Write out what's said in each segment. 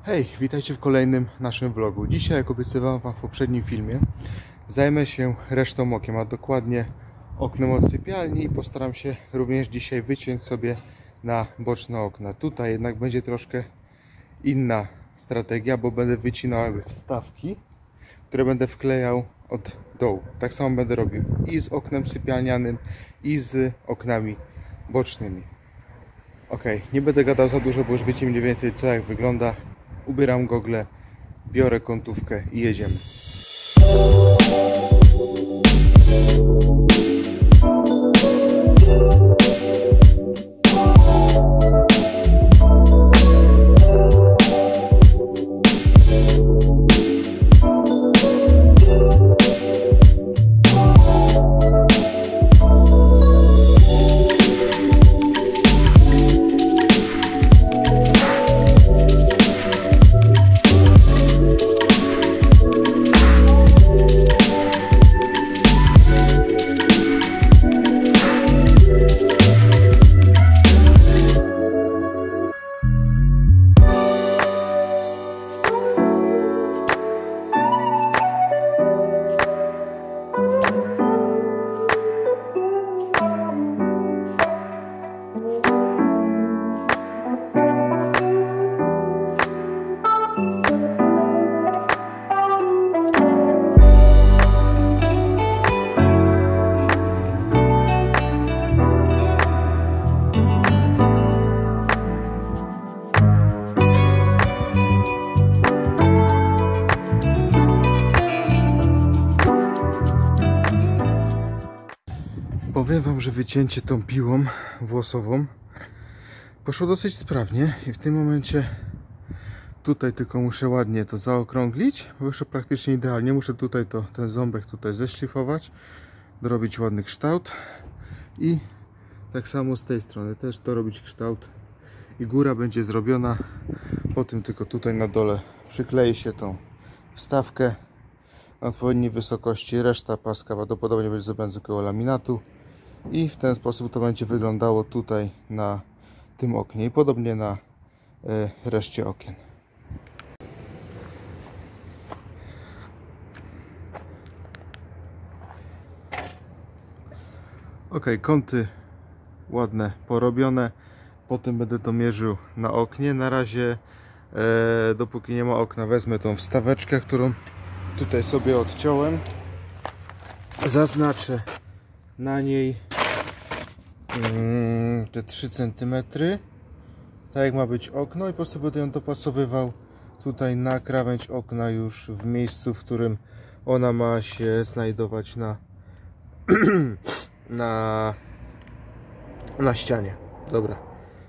Hej, witajcie w kolejnym naszym vlogu. Dzisiaj, jak obiecywałem Wam w poprzednim filmie, zajmę się resztą okiem, a dokładnie oknem od sypialni i postaram się również dzisiaj wyciąć sobie na boczne okna. Tutaj jednak będzie troszkę inna strategia, bo będę wycinał wstawki, które będę wklejał od dołu. Tak samo będę robił i z oknem sypialnianym, i z oknami bocznymi. Ok, nie będę gadał za dużo, bo już wiecie mniej więcej co jak wygląda. Ubieram gogle, biorę kątówkę i jedziemy. Powiem Wam, że wycięcie tą piłą włosową poszło dosyć sprawnie i w tym momencie tutaj tylko muszę ładnie to zaokrąglić, bo już praktycznie idealnie. Muszę tutaj ten ząbek tutaj zeszlifować, dorobić ładny kształt i tak samo z tej strony też dorobić kształt i góra będzie zrobiona. Po tym tylko tutaj na dole przyklei się tą wstawkę na odpowiedniej wysokości, reszta paska prawdopodobnie będzie zrobiona z zwykłego laminatu. I w ten sposób to będzie wyglądało tutaj na tym oknie i podobnie na reszcie okien. Ok, kąty ładne, porobione. Potem będę to mierzył na oknie. Na razie, dopóki nie ma okna, wezmę tą wstaweczkę, którą tutaj sobie odciąłem. Zaznaczę na niej te 3 cm, tak jak ma być okno, i po prostu będę ją dopasowywał tutaj na krawędź okna już w miejscu, w którym ona ma się znajdować na ścianie. Dobra.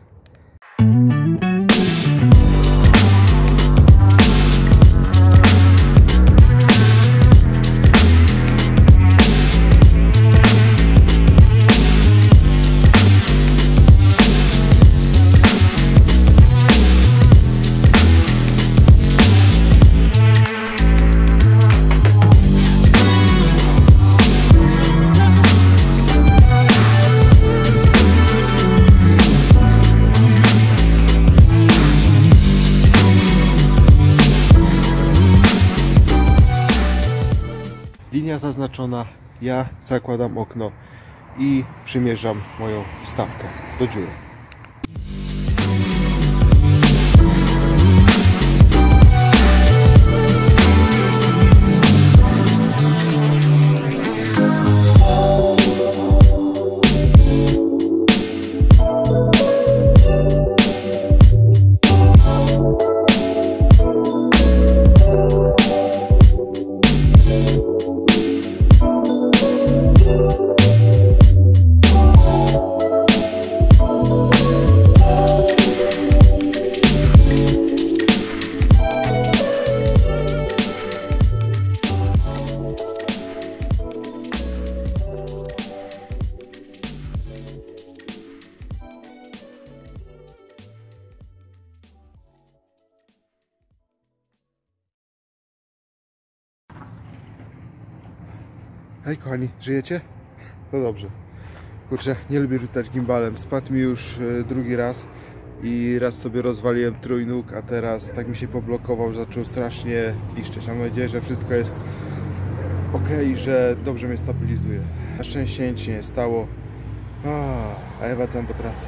Linia zaznaczona, ja zakładam okno i przymierzam moją wstawkę do dziury. Hej kochani, żyjecie? To dobrze. Kurczę, nie lubię rzucać gimbalem. Spadł mi już drugi raz. i raz sobie rozwaliłem trójnóg, a teraz tak mi się poblokował, że zaczął strasznie piszczeć. Mam nadzieję, że wszystko jest ok, że dobrze mnie stabilizuje. Na szczęście nic się nie stało, a ja wracam do pracy.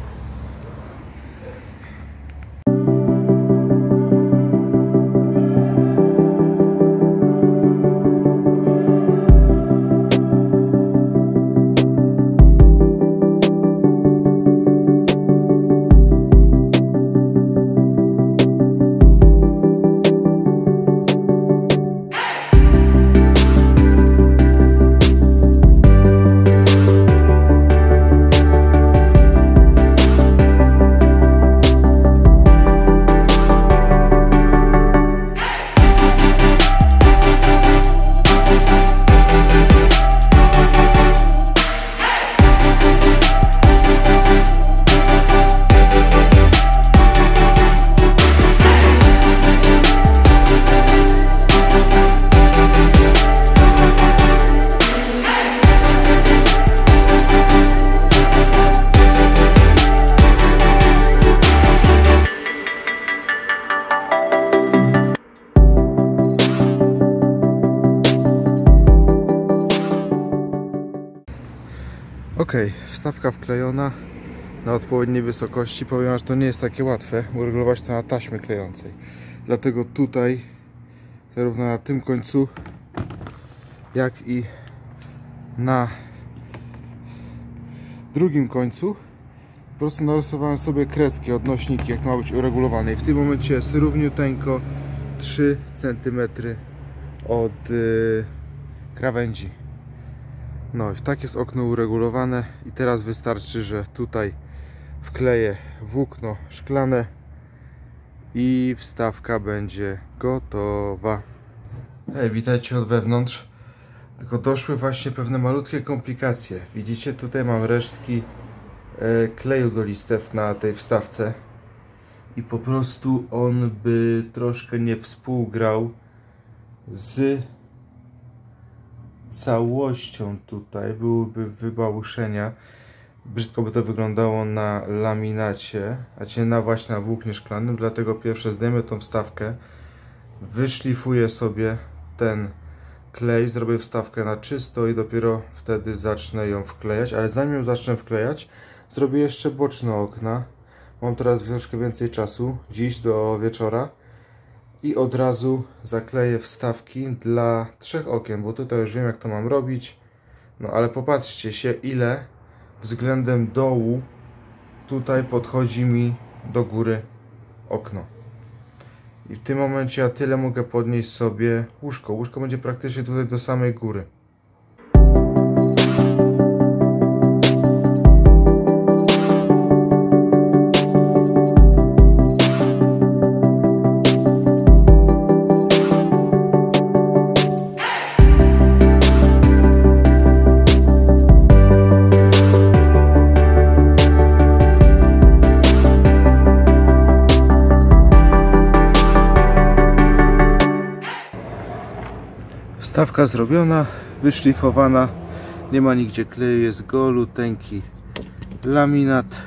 Ok, wstawka wklejona na odpowiedniej wysokości. Powiem, że to nie jest takie łatwe uregulować to na taśmie klejącej. Dlatego tutaj, zarówno na tym końcu, jak i na drugim końcu, po prostu narysowałem sobie kreski, odnośniki, jak to ma być uregulowane. I w tym momencie jest równiuteńko 3 cm od krawędzi. No i tak jest okno uregulowane i teraz wystarczy, że tutaj wkleję włókno szklane i wstawka będzie gotowa. Hej, witajcie od wewnątrz. Tylko doszły właśnie pewne malutkie komplikacje. Widzicie, tutaj mam resztki kleju do listew na tej wstawce i po prostu on by troszkę nie współgrał z całością. Tutaj byłyby wybałuszenia, brzydko by to wyglądało na laminacie, a nie właśnie na włóknie szklanym. Dlatego pierwsze zdejmę tą wstawkę, wyszlifuję sobie ten klej, zrobię wstawkę na czysto i dopiero wtedy zacznę ją wklejać. Ale zanim ją zacznę wklejać, zrobię jeszcze boczne okna. Mam teraz troszkę więcej czasu, dziś do wieczora, i od razu zakleję wstawki dla 3 okien, bo tutaj już wiem, jak to mam robić. No ale popatrzcie się, ile względem dołu tutaj podchodzi mi do góry okno. I w tym momencie ja tyle mogę podnieść sobie łóżko. Łóżko będzie praktycznie tutaj do samej góry. Wstawka zrobiona, wyszlifowana, nie ma nigdzie kleju, jest goluteńki laminat.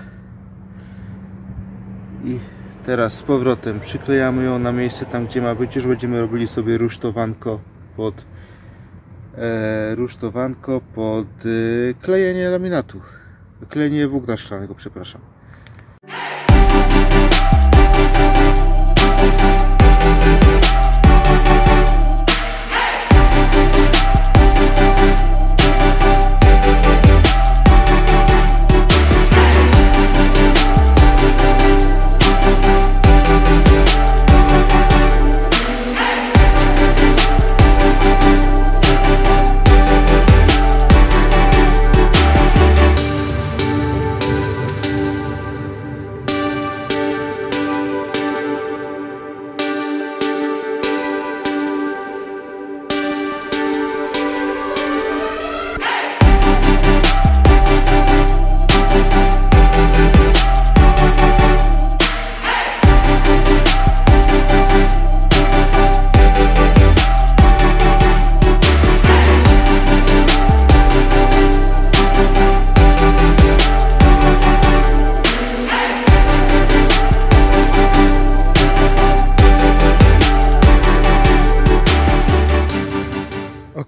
I teraz z powrotem przyklejamy ją na miejsce, tam gdzie ma być. Już będziemy robili sobie rusztowanko pod klejenie laminatu, klejenie włókna szklanego, przepraszam.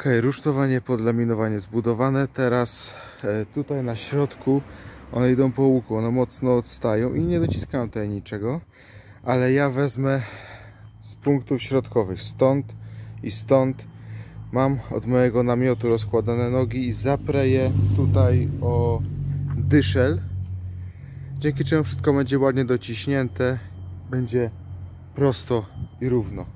Ok, rusztowanie, podlaminowanie zbudowane. Teraz tutaj na środku one idą po łuku, one mocno odstają i nie dociskają tutaj niczego, ale ja wezmę z punktów środkowych, stąd i stąd. Mam od mojego namiotu rozkładane nogi i zaprę je tutaj o dyszel, dzięki czemu wszystko będzie ładnie dociśnięte, będzie prosto i równo.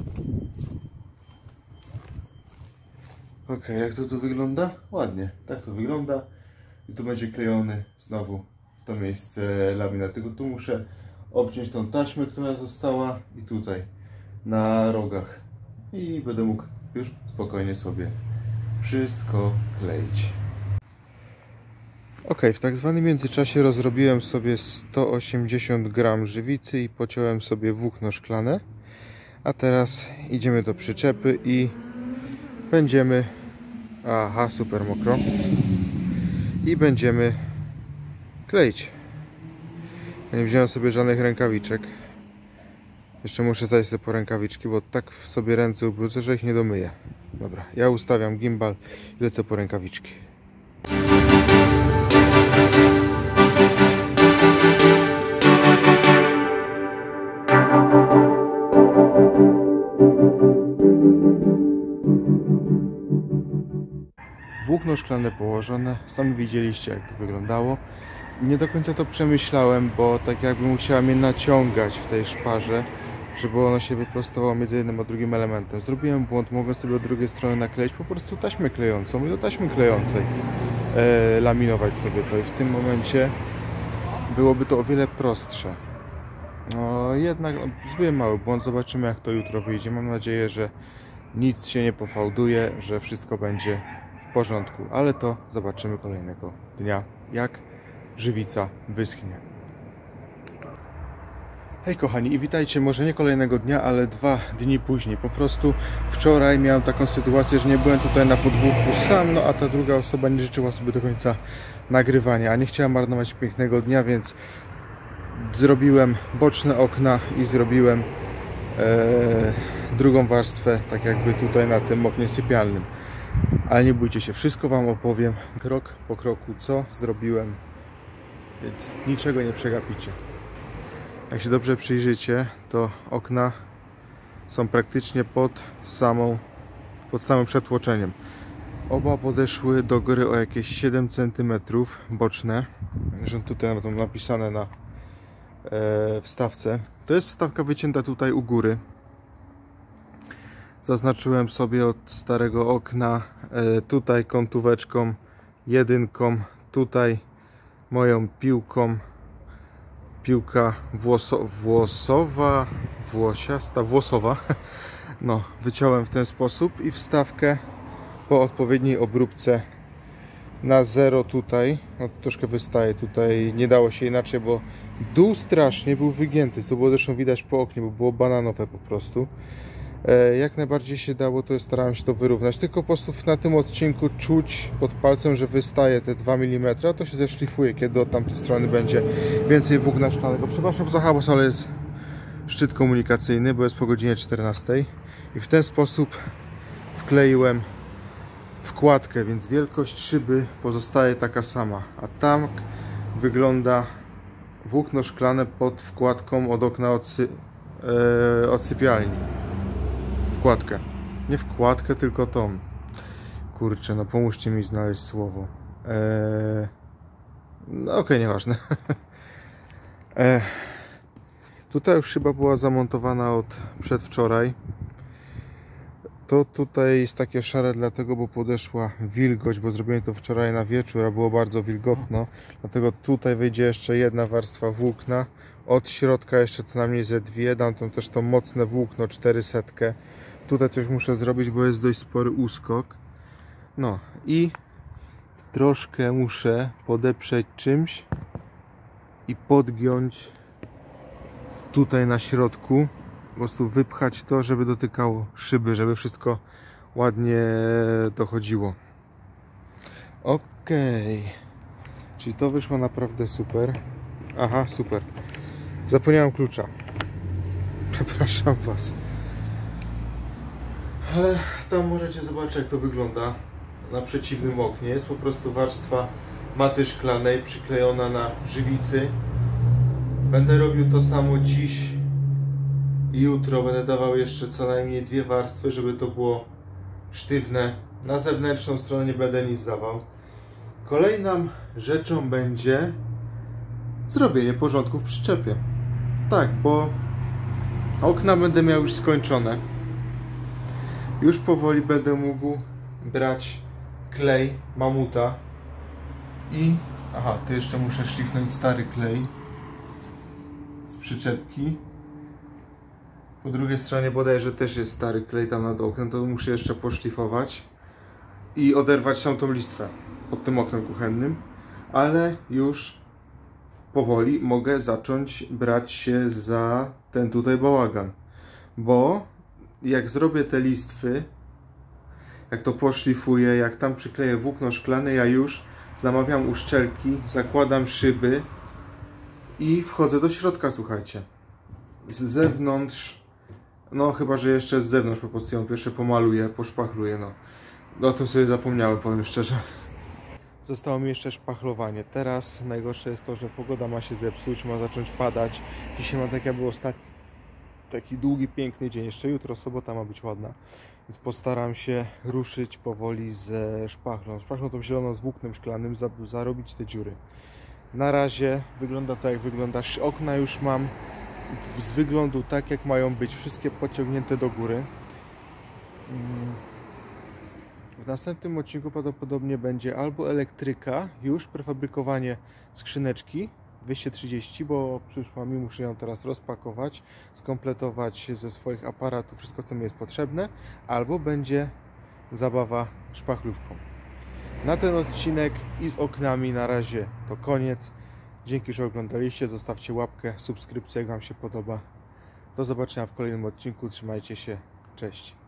Ok, jak to tu wygląda? Ładnie, tak to wygląda. I tu będzie klejony znowu w to miejsce laminat. Tylko tu muszę obciąć tą taśmę, która została i tutaj na rogach. I będę mógł już spokojnie sobie wszystko kleić. Ok, w tak zwanym międzyczasie rozrobiłem sobie 180 gram żywicy i pociąłem sobie włókno szklane. A teraz idziemy do przyczepy i będziemy... Aha, super mokro. I będziemy kleić. Ja nie wziąłem sobie żadnych rękawiczek. Jeszcze muszę zajść sobie po rękawiczki, bo tak sobie ręce ubrudzę, że ich nie domyję. Dobra, ja ustawiam gimbal i lecę po rękawiczki. Włókno szklane położone, sami widzieliście, jak to wyglądało. Nie do końca to przemyślałem, bo tak jakby musiałem je naciągać w tej szparze, żeby ono się wyprostowało między jednym a drugim elementem. Zrobiłem błąd, mogłem sobie od drugiej strony nakleić po prostu taśmę klejącą i do taśmy klejącej laminować sobie to i w tym momencie byłoby to o wiele prostsze. No jednak zrobiłem mały błąd, zobaczymy, jak to jutro wyjdzie. Mam nadzieję, że nic się nie pofałduje, że wszystko będzie w porządku, ale to zobaczymy kolejnego dnia, jak żywica wyschnie. Hej kochani i witajcie, może nie kolejnego dnia, ale 2 dni później. Po prostu wczoraj miałem taką sytuację, że nie byłem tutaj na podwórku sam, no a ta druga osoba nie życzyła sobie do końca nagrywania, a nie chciałem marnować pięknego dnia, więc zrobiłem boczne okna i zrobiłem drugą warstwę, tak jakby tutaj na tym oknie sypialnym. Ale nie bójcie się, wszystko wam opowiem krok po kroku, co zrobiłem, więc niczego nie przegapicie. Jak się dobrze przyjrzycie, to okna są praktycznie pod samym przetłoczeniem. Oba podeszły do góry o jakieś 7 cm boczne. Zresztą tutaj to napisane na wstawce. To jest wstawka wycięta tutaj u góry. Zaznaczyłem sobie od starego okna tutaj kątóweczką, jedynką, tutaj moją piłką. Piłka włosowa. No, wyciąłem w ten sposób i wstawkę po odpowiedniej obróbce na 0 tutaj. No, troszkę wystaje tutaj, nie dało się inaczej, bo dół strasznie był wygięty, co było zresztą widać po oknie, bo było bananowe po prostu. Jak najbardziej się dało, to starałem się to wyrównać, tylko po prostu na tym odcinku czuć pod palcem, że wystaje te 2 mm, to się zeszlifuje, kiedy od tamtej strony będzie więcej włókna szklanego. Przepraszam za hałas, ale jest szczyt komunikacyjny, bo jest po godzinie 14 i w ten sposób wkleiłem wkładkę, więc wielkość szyby pozostaje taka sama, a tam wygląda włókno szklane pod wkładką od okna od sypialni. Wkładkę. Nie wkładkę, tylko tą. Kurczę, no pomóżcie mi znaleźć słowo. No okej, nieważne. Tutaj już szyba była zamontowana od przedwczoraj. To tutaj jest takie szare dlatego, bo podeszła wilgoć, bo zrobiłem to wczoraj na wieczór, a było bardzo wilgotno. Dlatego tutaj wyjdzie jeszcze jedna warstwa włókna. Od środka jeszcze co najmniej ze 2. Dam tam też to mocne włókno 400. Tutaj coś muszę zrobić, bo jest dość spory uskok. No i troszkę muszę podeprzeć czymś i podgiąć tutaj na środku. Po prostu wypchać to, żeby dotykało szyby, żeby wszystko ładnie dochodziło. Ok, czyli to wyszło naprawdę super. Aha, super. Zapomniałem klucza. Przepraszam was. Ale tam możecie zobaczyć, jak to wygląda na przeciwnym oknie. Jest po prostu warstwa maty szklanej przyklejona na żywicy. Będę robił to samo dziś i jutro. Będę dawał jeszcze co najmniej 2 warstwy, żeby to było sztywne. Na zewnętrzną stronę nie będę nic dawał. Kolejną rzeczą będzie zrobienie porządku w przyczepie. Tak, bo okna będę miał już skończone. Już powoli będę mógł brać klej mamuta i... Aha, tu jeszcze muszę szlifnąć stary klej z przyczepki. Po drugiej stronie bodajże też jest stary klej tam nad oknem, to muszę jeszcze poszlifować i oderwać tamtą listwę pod tym oknem kuchennym, ale już powoli mogę zacząć brać się za ten tutaj bałagan, bo jak zrobię te listwy, jak to poszlifuję, jak tam przykleję włókno szklane, ja już zamawiam uszczelki, zakładam szyby i wchodzę do środka, słuchajcie. Z zewnątrz, no chyba, że jeszcze z zewnątrz po prostu ją pierwsze pomaluję, poszpachluję, no. O tym sobie zapomniałem, powiem szczerze. Zostało mi jeszcze szpachlowanie. Teraz najgorsze jest to, że pogoda ma się zepsuć, ma zacząć padać. Dzisiaj ma tak jakby taki długi, piękny dzień. Jeszcze jutro, sobota ma być ładna. Więc postaram się ruszyć powoli ze szpachlą. Szpachlą tą zieloną z włóknem szklanym, zarobić te dziury. Na razie wygląda to, jak wygląda. Okna już mam z wyglądu tak, jak mają być. Wszystkie pociągnięte do góry. W następnym odcinku prawdopodobnie będzie albo elektryka, już prefabrykowanie skrzyneczki 230, bo przyszła mi, muszę ją teraz rozpakować, skompletować ze swoich aparatów wszystko, co mi jest potrzebne, albo będzie zabawa szpachlówką. Na ten odcinek i z oknami na razie to koniec. Dzięki, że oglądaliście, zostawcie łapkę, subskrypcję, jak Wam się podoba. Do zobaczenia w kolejnym odcinku, trzymajcie się, cześć.